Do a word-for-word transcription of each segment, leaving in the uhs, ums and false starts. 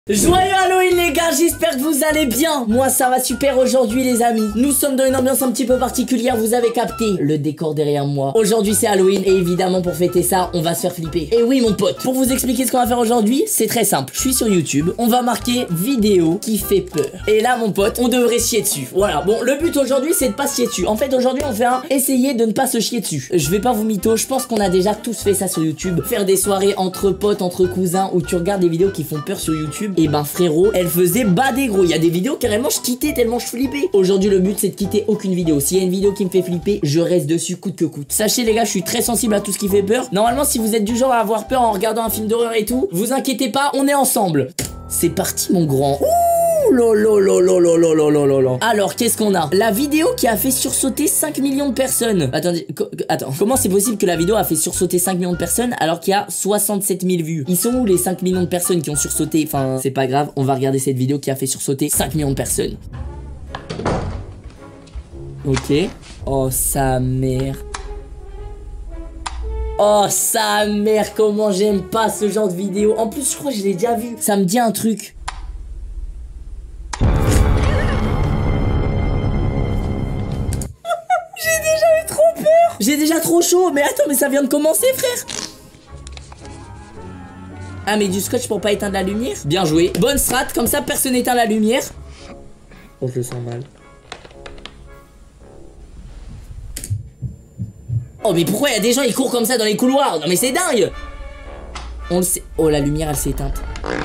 Joyeux Halloween les gars, j'espère que vous allez bien. Moi ça va super aujourd'hui les amis. Nous sommes dans une ambiance un petit peu particulière, vous avez capté le décor derrière moi. Aujourd'hui c'est Halloween et évidemment pour fêter ça, on va se faire flipper. Et oui mon pote, pour vous expliquer ce qu'on va faire aujourd'hui, c'est très simple. Je suis sur YouTube, on va marquer vidéo qui fait peur. Et là mon pote, on devrait se chier dessus. Voilà, bon le but aujourd'hui c'est de pas se chier dessus. En fait aujourd'hui on fait un essayer de ne pas se chier dessus. Je vais pas vous mytho, je pense qu'on a déjà tous fait ça sur YouTube. Faire des soirées entre potes, entre cousins où tu regardes des vidéos qui font peur sur YouTube. Et ben frérot, elle faisait bader gros. Il y a des vidéos carrément je quittais tellement je flippais. Aujourd'hui le but c'est de quitter aucune vidéo. S'il y a une vidéo qui me fait flipper, je reste dessus coûte que coûte. Sachez les gars, je suis très sensible à tout ce qui fait peur. Normalement si vous êtes du genre à avoir peur en regardant un film d'horreur et tout, vous inquiétez pas, on est ensemble. C'est parti mon grand. Ouh lololololololololololol. Alors qu'est-ce qu'on a? La vidéo qui a fait sursauter cinq millions de personnes. Attendez, attends, comment c'est possible que la vidéo a fait sursauter cinq millions de personnes alors qu'il y a soixante-sept mille vues? Ils sont où les cinq millions de personnes qui ont sursauté? Enfin c'est pas grave, on va regarder cette vidéo qui a fait sursauter cinq millions de personnes. Ok. Oh sa mère. Oh sa mère, comment j'aime pas ce genre de vidéo. En plus je crois que je l'ai déjà vu. Ça me dit un truc. J'ai déjà eu trop peur. J'ai déjà trop chaud. Mais attends, mais ça vient de commencer frère. Ah mais du scotch pour pas éteindre la lumière. Bien joué. Bonne strat, comme ça personne n'éteint la lumière. Oh je le sens mal. Oh mais pourquoi il y a des gens ils courent comme ça dans les couloirs? Non mais c'est dingue. On le sait. Oh la lumière elle s'est éteinte.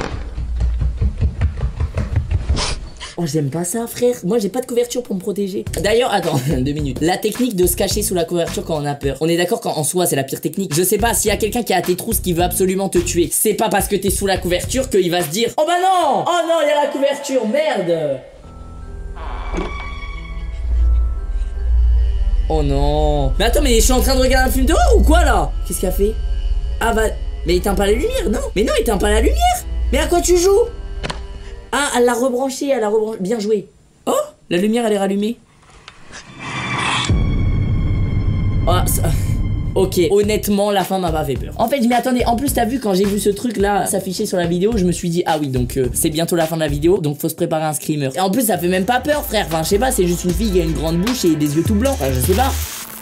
Oh j'aime pas ça frère. Moi j'ai pas de couverture pour me protéger. D'ailleurs attends deux minutes. La technique de se cacher sous la couverture quand on a peur. On est d'accord qu'en soi c'est la pire technique. Je sais pas s'il y a quelqu'un qui a tes trousses qui veut absolument te tuer. C'est pas parce que t'es sous la couverture qu'il va se dire oh bah non. Oh non il y a la couverture merde. Oh non. Mais attends mais je suis en train de regarder un film d'horreur ou quoi là? Qu'est-ce qu'il a fait? Ah bah mais éteins pas la lumière non. Mais non éteins pas la lumière. Mais à quoi tu joues? Ah elle l'a rebranché, elle l'a rebranché. Bien joué. Oh la lumière elle est rallumée. Oh ça... Ok, honnêtement, la fin m'a pas fait peur. En fait, je m'y attendais. En plus, t'as vu, quand j'ai vu ce truc là s'afficher sur la vidéo, je me suis dit, ah oui, donc euh, c'est bientôt la fin de la vidéo, donc faut se préparer à un screamer. Et en plus, ça fait même pas peur, frère. Enfin, je sais pas, c'est juste une fille qui a une grande bouche et des yeux tout blancs. Enfin, je sais pas.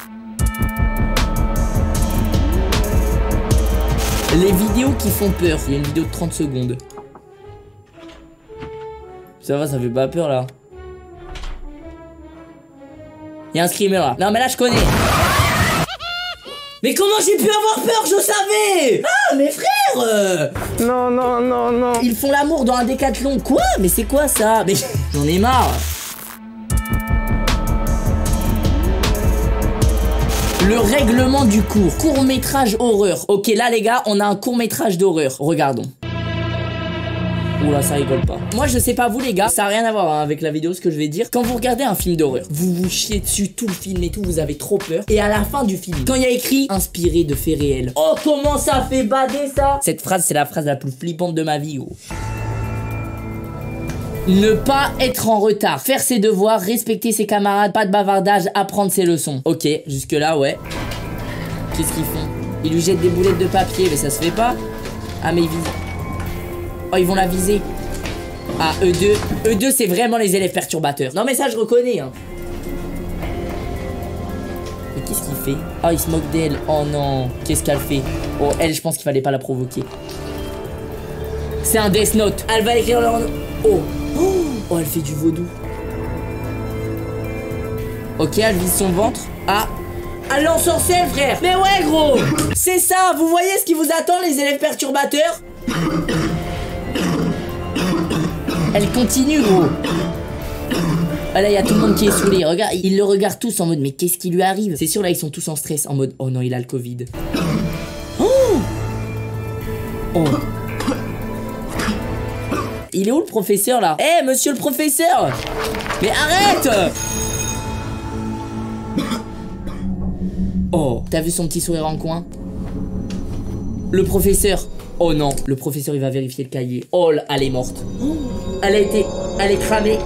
Les vidéos qui font peur. Il y a une vidéo de trente secondes. Ça va, ça fait pas peur là. Il y a un screamer là. Non, mais là, je connais. Mais comment j'ai pu avoir peur? Je savais. Ah mais frère euh... Non non non non. Ils font l'amour dans un décathlon. Quoi? Mais c'est quoi ça? Mais j'en ai marre. Le règlement du cours. Court-métrage horreur. Ok là les gars, on a un court-métrage d'horreur. Regardons. Oula ça rigole pas. Moi je sais pas vous les gars, ça a rien à voir hein, avec la vidéo ce que je vais dire. Quand vous regardez un film d'horreur, vous vous chiez dessus tout le film et tout, vous avez trop peur. Et à la fin du film, quand il y a écrit inspiré de faits réels. Oh comment ça fait bader ça. Cette phrase c'est la phrase la plus flippante de ma vie gros. Ne pas être en retard, faire ses devoirs, respecter ses camarades, pas de bavardage, apprendre ses leçons. Ok, jusque là ouais. Qu'est-ce qu'ils font? Ils lui jettent des boulettes de papier mais ça se fait pas. Ah mais ils visent. Oh ils vont la viser. Ah eux deux. Eux deux c'est vraiment les élèves perturbateurs. Non mais ça je reconnais hein. Mais qu'est-ce qu'il fait? Oh il se moque d'elle. Oh non. Qu'est-ce qu'elle fait? Oh elle je pense qu'il fallait pas la provoquer. C'est un Death Note. Elle va écrire leur nom. Oh. Oh. Oh elle fait du vaudou. Ok elle vise son ventre. Ah. Elle l'ensorcelle frère. Mais ouais gros. C'est ça. Vous voyez ce qui vous attend les élèves perturbateurs? Elle continue gros. Ah là il y a tout le monde qui est saoulé. Regarde, ils le regardent tous en mode mais qu'est-ce qui lui arrive? C'est sûr là ils sont tous en stress en mode oh non il a le Covid. Oh. Oh. Il est où le professeur là? Eh hey, monsieur le professeur. Mais arrête. Oh t'as vu son petit sourire en coin? Le professeur. Oh non, le professeur il va vérifier le cahier. Oh elle est morte. Oh, elle a été, elle est cramée.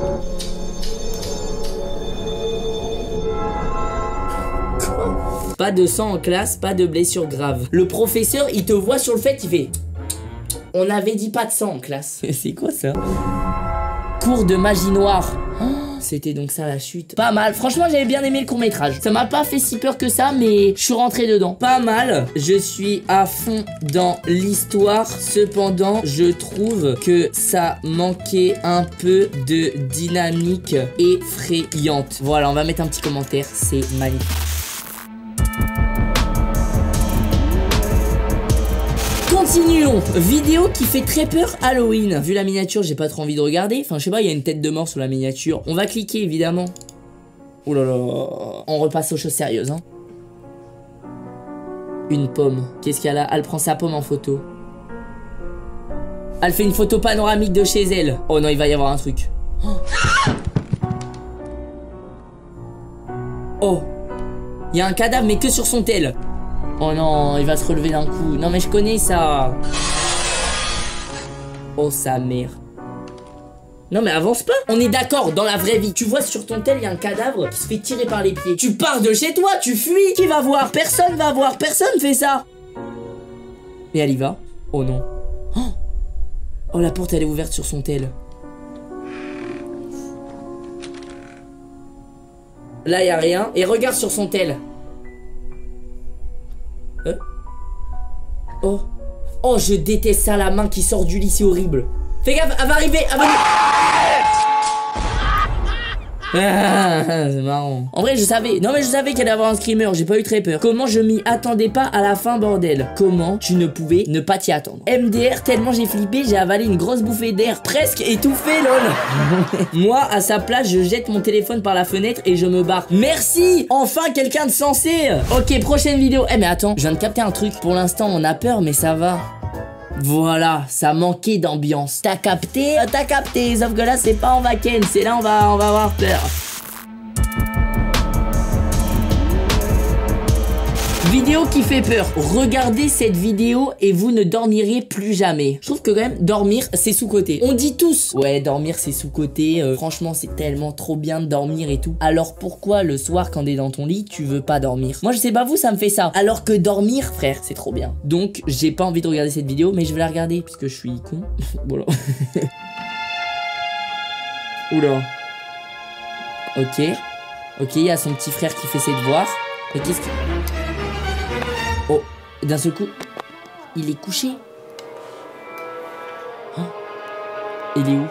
Pas de sang en classe, pas de blessure grave. Le professeur il te voit sur le fait, il fait On avait dit pas de sang en classe. C'est quoi ça? Cours de magie noire. Oh, c'était donc ça la chute. Pas mal. Franchement, j'avais bien aimé le court-métrage. Ça m'a pas fait si peur que ça, mais je suis rentré dedans. Pas mal. Je suis à fond dans l'histoire. Cependant, je trouve que ça manquait un peu de dynamique effrayante. Voilà, on va mettre un petit commentaire. C'est magnifique. Continuons. Vidéo qui fait très peur Halloween. Vu la miniature, j'ai pas trop envie de regarder. Enfin, je sais pas, il y a une tête de mort sur la miniature. On va cliquer, évidemment. Oh là là. On repasse aux choses sérieuses, hein. Une pomme. Qu'est-ce qu'elle a? Elle prend sa pomme en photo. Elle fait une photo panoramique de chez elle. Oh non, il va y avoir un truc. Oh. Oh. Il y a un cadavre, mais que sur son tel. Oh non, il va se relever d'un coup. Non mais je connais ça. Oh sa mère. Non mais avance pas. On est d'accord, dans la vraie vie. Tu vois sur ton tel, il y a un cadavre qui se fait tirer par les pieds. Tu pars de chez toi, tu fuis. Qui va voir? Personne va voir, personne fait ça. Et elle y va. Oh non. Oh, oh la porte elle est ouverte sur son tel. Là il y a rien. Et regarde sur son tel. Euh oh. Oh, je déteste ça, la main qui sort du lit, c'est horrible. Fais gaffe, elle va arriver, elle va... Ah, c'est marrant. En vrai, je savais. Non, mais je savais qu'elle allait avoir un screamer. J'ai pas eu très peur. Comment je m'y attendais pas à la fin, bordel? Comment tu ne pouvais ne pas t'y attendre? M D R, tellement j'ai flippé, j'ai avalé une grosse bouffée d'air. Presque étouffé, lol. Moi, à sa place, je jette mon téléphone par la fenêtre et je me barre. Merci. Enfin, quelqu'un de sensé. Ok, prochaine vidéo. Eh, mais attends, je viens de capter un truc. Pour l'instant, on a peur, mais ça va. Voilà, ça manquait d'ambiance. T'as capté? T'as capté, sauf que là c'est pas en vacances, c'est là on va, on va avoir peur. Vidéo qui fait peur. Regardez cette vidéo et vous ne dormirez plus jamais. Je trouve que quand même dormir c'est sous-côté. On dit tous ouais dormir c'est sous-côté, euh, franchement c'est tellement trop bien de dormir et tout. Alors pourquoi le soir quand t'es dans ton lit tu veux pas dormir? Moi je sais pas vous, ça me fait ça. Alors que dormir frère c'est trop bien. Donc j'ai pas envie de regarder cette vidéo mais je vais la regarder puisque je suis con. Voilà. Oula. Ok. Ok, il y a son petit frère qui fait ses devoirs. Mais qu'est-ce que... Oh, d'un seul coup, il est couché. Oh, il est où?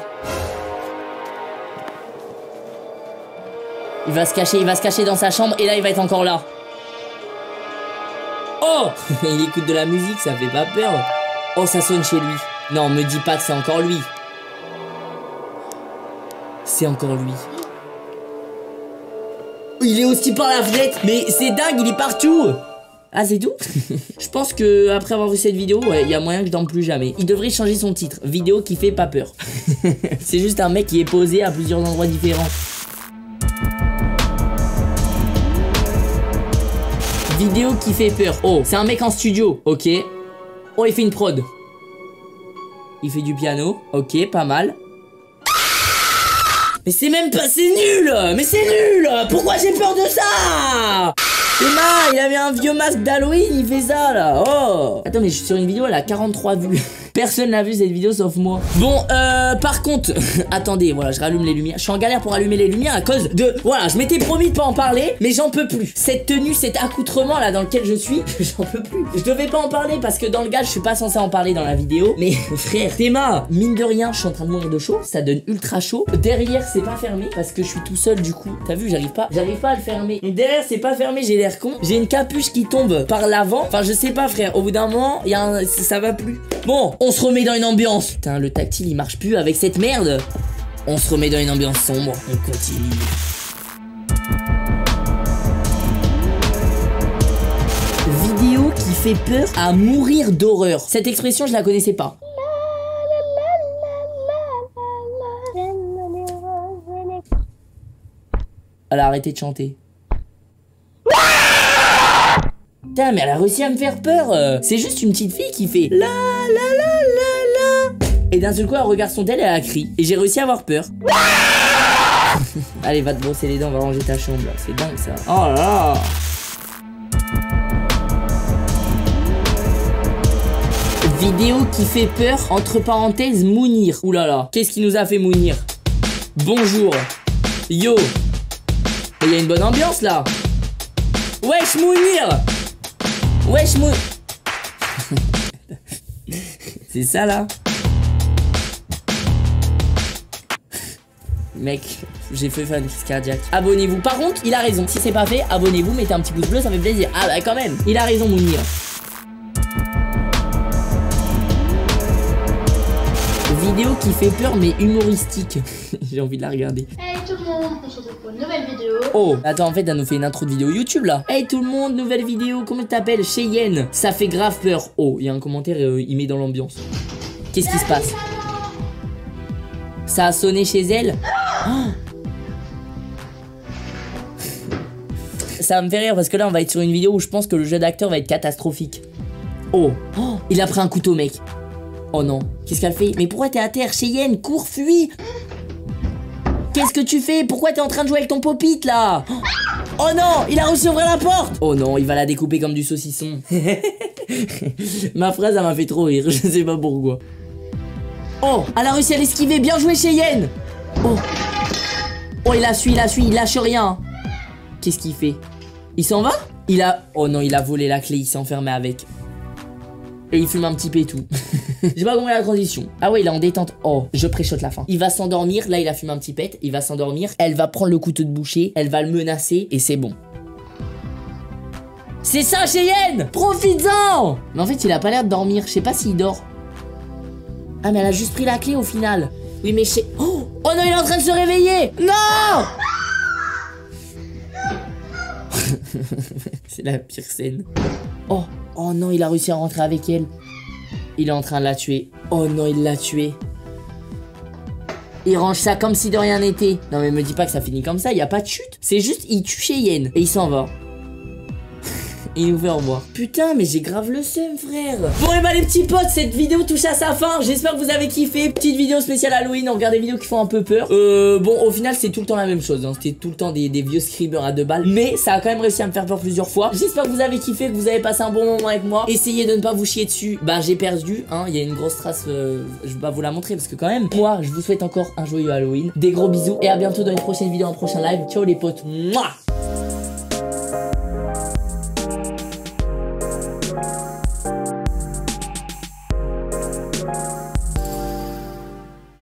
Il va se cacher, il va se cacher dans sa chambre et là il va être encore là. Oh, il écoute de la musique, ça fait pas peur. Oh, ça sonne chez lui. Non, me dis pas que c'est encore lui. C'est encore lui. Il est aussi par la fenêtre. Mais c'est dingue, il est partout. Ah c'est tout. Je pense que après avoir vu cette vidéo, ouais, il y a moyen que je dorme plus jamais. Il devrait changer son titre. Vidéo qui fait pas peur. C'est juste un mec qui est posé à plusieurs endroits différents. Vidéo qui fait peur. Oh, c'est un mec en studio. Ok. Oh, il fait une prod. Il fait du piano. Ok, pas mal. Mais c'est même pas... C'est nul. Mais c'est nul. Pourquoi j'ai peur de ça? Emma, il avait un vieux masque d'Halloween, il fait ça là. Oh. Attends, mais je suis sur une vidéo, elle a quarante-trois vues. Personne n'a vu cette vidéo sauf moi. Bon, euh, par contre, attendez, voilà, je rallume les lumières. Je suis en galère pour allumer les lumières à cause de... Voilà, je m'étais promis de pas en parler, mais j'en peux plus. Cette tenue, cet accoutrement là dans lequel je suis, j'en peux plus. Je devais pas en parler parce que dans le gars, je suis pas censé en parler dans la vidéo. Mais frère, Théma, mine de rien, je suis en train de mourir de chaud. Ça donne ultra chaud. Derrière, c'est pas fermé parce que je suis tout seul du coup. T'as vu, j'arrive pas, j'arrive pas à le fermer. Donc, derrière, c'est pas fermé, j'ai l'air con. J'ai une capuche qui tombe par l'avant. Enfin, je sais pas, frère. Au bout d'un moment, il y a un... ça va plus. Bon, on se remet dans une ambiance. Putain, le tactile, il marche plus avec cette merde. On se remet dans une ambiance sombre. On continue. Vidéo qui fait peur à mourir d'horreur. Cette expression, je la connaissais pas. Elle a arrêté de chanter. Putain, mais elle a réussi à me faire peur. C'est juste une petite fille qui fait la la la la la. Et d'un seul coup, elle regarde son tel et elle a crié. Et j'ai réussi à avoir peur. Allez, va te brosser les dents, on va ranger ta chambre. C'est dingue ça. Oh là là. Vidéo qui fait peur, entre parenthèses, Mounir. Ouh là là, qu'est-ce qui nous a fait Mounir? Bonjour. Yo. Il y a une bonne ambiance là. Wesh Mounir. Wesh Mounir. C'est ça là. Mec, j'ai fait faire une crise cardiaque. Abonnez-vous. Par contre, il a raison. Si c'est pas fait, abonnez-vous, mettez un petit pouce bleu, ça fait plaisir. Ah bah quand même, il a raison Mounir. Vidéo qui fait peur mais humoristique. J'ai envie de la regarder. Hey tout le monde, on se retrouve pour une nouvelle vidéo. Oh, attends, en fait, elle nous fait une intro de vidéo YouTube là. Hey tout le monde, nouvelle vidéo, comment tu t'appelles? Cheyenne. Ça fait grave peur. Oh, il y a un commentaire, euh, il met dans l'ambiance. Qu'est-ce qui se passe? Ça a sonné chez elle. Oh. Ça me fait rire parce que là, on va être sur une vidéo où je pense que le jeu d'acteur va être catastrophique. Oh, oh, il a pris un couteau, mec. Oh non, qu'est-ce qu'elle fait? Mais pourquoi t'es à terre, Cheyenne? Cours, fuis! Qu'est-ce que tu fais? Pourquoi t'es en train de jouer avec ton pop-it là? Oh non, il a réussi à ouvrir la porte! Oh non, il va la découper comme du saucisson. Ma phrase, elle m'a fait trop rire, je sais pas pourquoi. Oh, elle a réussi à l'esquiver, bien joué Cheyenne! Oh, oh, il la suit, il la suit, il lâche rien. Qu'est-ce qu'il fait? Il s'en va? Il a... Oh non, il a volé la clé, il s'est enfermé avec. Et il fume un petit pétou. J'ai pas compris la transition. Ah ouais, il est en détente. Oh, je préchote la fin. Il va s'endormir. Là, il a fumé un petit pet. Il va s'endormir. Elle va prendre le couteau de boucher. Elle va le menacer. Et c'est bon. C'est ça, Cheyenne! Profites-en! Mais en fait, il a pas l'air de dormir. Je sais pas s'il dort. Ah, mais elle a juste pris la clé au final. Oui, mais chez... Oh, oh non, il est en train de se réveiller! Non! C'est la pire scène. Oh, oh non, il a réussi à rentrer avec elle. Il est en train de la tuer. Oh non, il l'a tué. Il range ça comme si de rien n'était. Non mais me dis pas que ça finit comme ça, il y a pas de chute. C'est juste, il tue Cheyenne et il s'en va. Il nous fait au revoir. Putain, mais j'ai grave le seum, frère. Bon, et bah, les petits potes, cette vidéo touche à sa fin. J'espère que vous avez kiffé. Petite vidéo spéciale Halloween. On regarde des vidéos qui font un peu peur. Euh, bon, au final, c'est tout le temps la même chose. Hein. C'était tout le temps des, des vieux screamers à deux balles. Mais ça a quand même réussi à me faire peur plusieurs fois. J'espère que vous avez kiffé, que vous avez passé un bon moment avec moi. Essayez de ne pas vous chier dessus. Bah, j'ai perdu. Hein. Il y a une grosse trace. Euh, je vais pas vous la montrer parce que, quand même, moi, je vous souhaite encore un joyeux Halloween. Des gros bisous. Et à bientôt dans une prochaine vidéo, un prochain live. Ciao, les potes. Mouah.